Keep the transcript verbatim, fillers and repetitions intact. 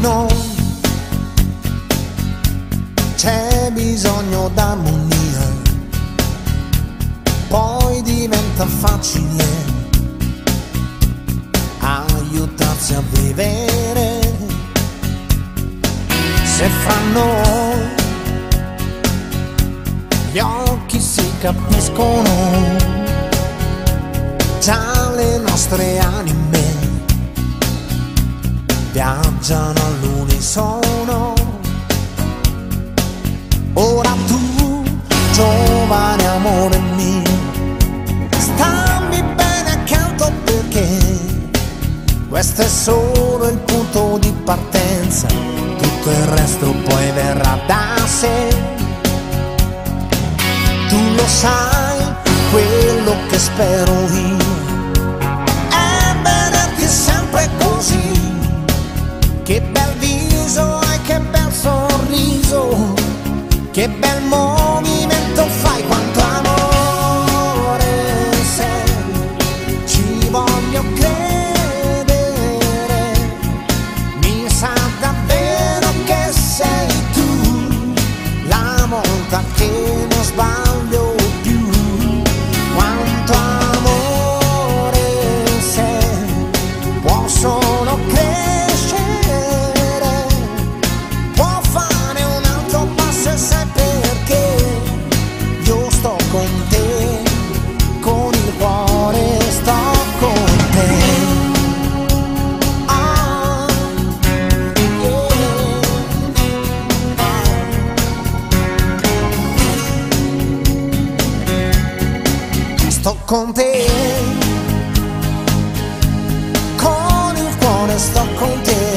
no, c'è bisogno d'armonia, poi diventa facile aiutarsi a vivere. Se fra noi gli occhi si capiscono, già le nostre anime viaggiano all'unisono. Ora tu, giovane amore mio, stammi bene accanto, perché questo è solo il punto di partenza, tutto il resto poi verrà da sé. Tu lo sai, quello che spero io è vederti sempre così. Che bel viso e che bel sorriso, che bel movimento fai, quanto amore sei, ci voglio credere. Mi sa davvero che sei tu la volta che non sbaglio più. Quanto amore sei, può solo credere. Sto con te, con il cuore sto con te.